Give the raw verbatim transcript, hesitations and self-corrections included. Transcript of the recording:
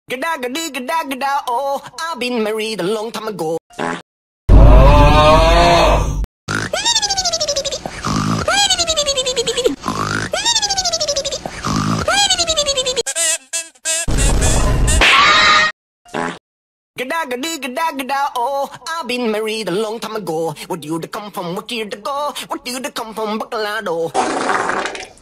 Gegagedigedagedago, oh, I've been married a long time ago. Gedagedegedageda, oh, I've been married a long time ago. Where do you come from? Where do you go? Where do you come from? Bacalado.